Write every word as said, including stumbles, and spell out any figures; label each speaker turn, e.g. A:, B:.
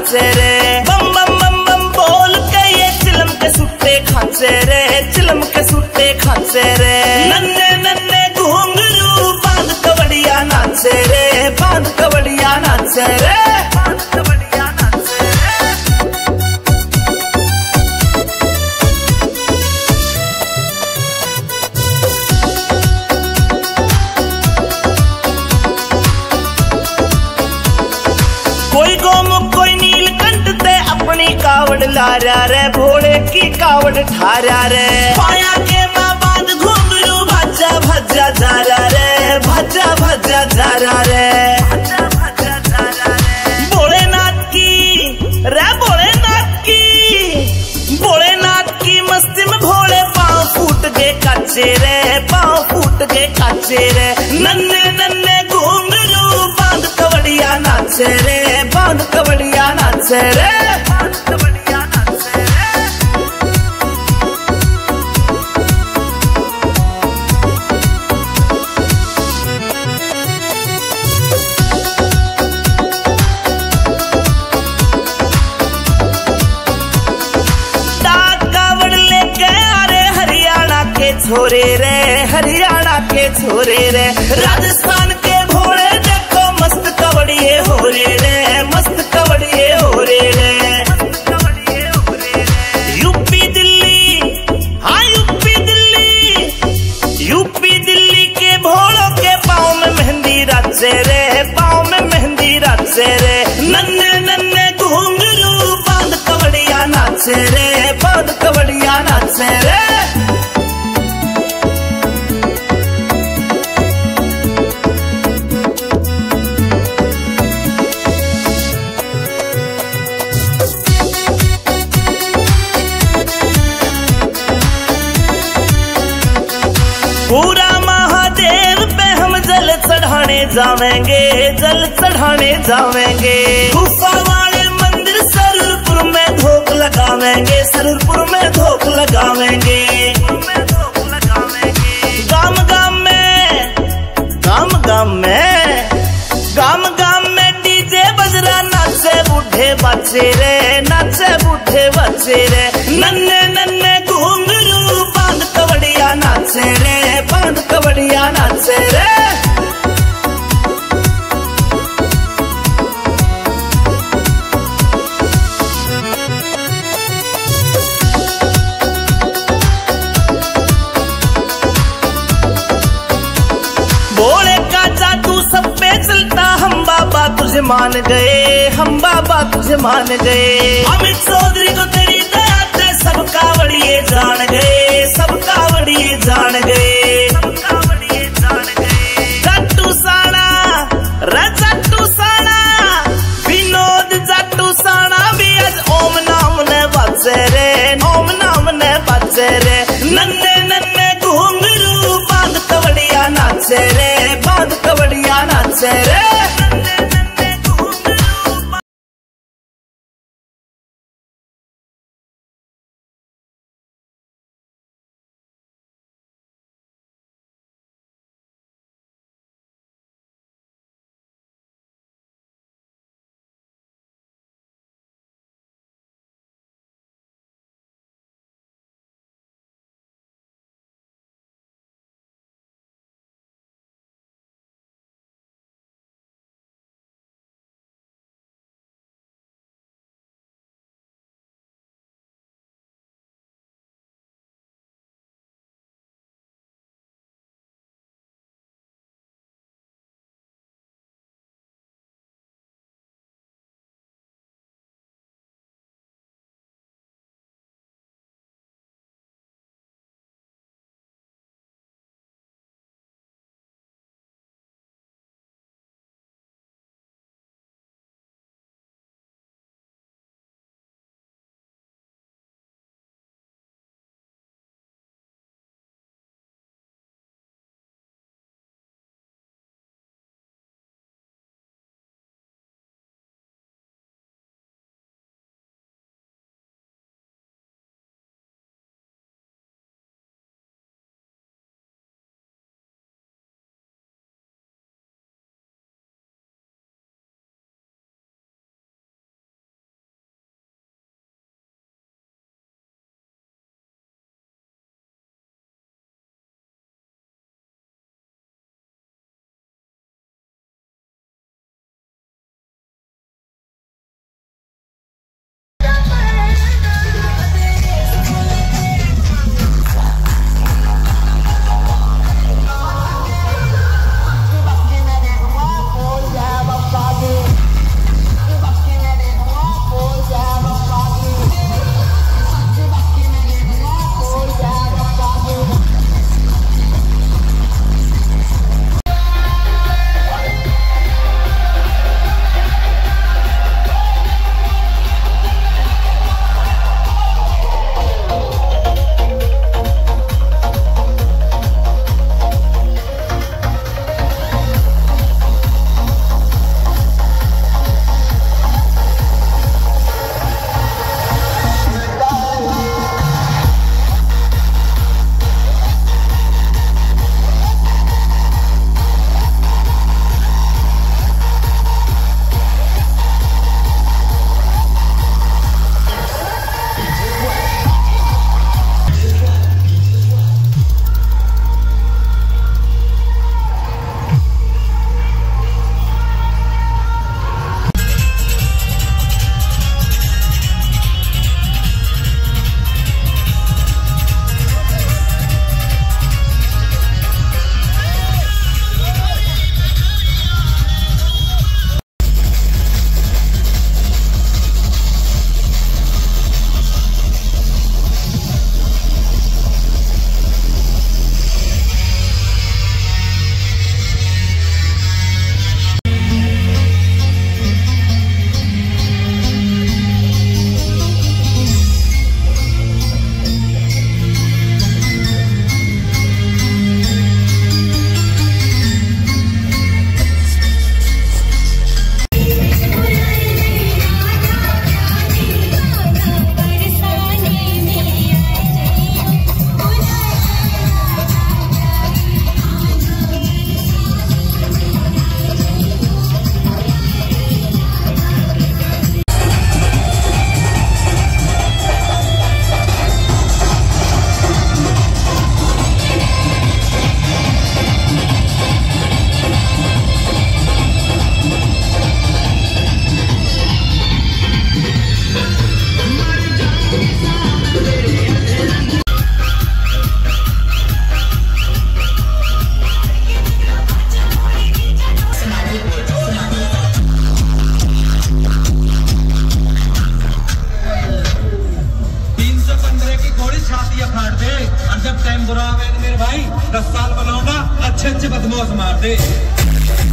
A: नाचे रे, बम बम बम बम बोल के ये चिलम के सुट्टे खाचे रे, चिलम के सुट्टे खाचे रे। नन्हे नन्हे घुंघरू बांध कवड़िया नाचे रे, बांध कवड़िया नाचे रे, बांध कवड़िया नाचे रे। कोई गोमुख कोई नीलकंठ ते अपनी कावड़ लारा रे, भोले की कावड़ ठारा रे। पाया के माँ बांध घुंघरू भज्जा भज्जा जारा रे, भज्जा भज्जा जारा रे, भज्जा भज्जा जारा रे। भोलेनाथ की रे भोलेनाथ की, भोलेनाथ की मस्ती में भोले पाँव फूट गए काचे रे, पाँव फूट गए काचे रे। नन्हे नन्हे घुंघरू बांध कवड़िया नाचे रे, बांध कवड़िया नाचे रे, बांध कवड़िया नाचे रे। डाक कावड़ लेके आ रे हरियाणा के छोरे रे, हरियाणा के छोरे रे। राजस्थान के भोले देखो मस्त कवड़िए हो रे रे, मस्त कवड़िए हो रे रे, मस्त कवड़िए हो रे रे। यूपी दिल्ली हाँ यूपी दिल्ली, यूपी दिल्ली के भोलों के पाँव में मेहंदी राचे रे, पाँव में मेहंदी राचे रे। नन्हे नन्हे घुंघरू बांध कवड़िया नाचे रे, बांध कवड़िया नाचे रे। पूरा महादेव पे हम जल चढ़ाने जावेंगे, जल चढ़ाने जावेंगे। गुफा वाले मंदिर सरूरपुर में धोख लगावेंगे, सरूरपुर में धोख लगावेंगे, गाम गाम में, गाम गाम में, गाम गाम में डीजे बजरा नाचे बूढ़े बच्चे रे, नाचे बूढ़े बच्चे रे। नन्हे नन्हे घुंघरू बांध कवड़िया नाचे रे, बांध कवड़िया नाचे रे। भोले का जादू सब पे चलता, हम बाबा तुझे मान गए, हम बाबा तुझे मान गए। अमित चौधरी को तेरी दया से सब कावड़िए जान गए, सब कावड़िए जान गए, सब कावड़िए जान गए। जट्टू साना रे जट्टू साना, विनोद जट्टू साना भी आज ओम नाम ने बचे रे, ओम नाम ने बचे रे। नन्हे नन्हे घुंघरू बांध कवड़िया नाचे रे, बांध कवड़िया नाचे रे।
B: फाड़ दे, और जब टाइम बुरा आवे मेरे भाई दस साल बनाऊंगा अच्छे अच्छे बदमाश मार दे।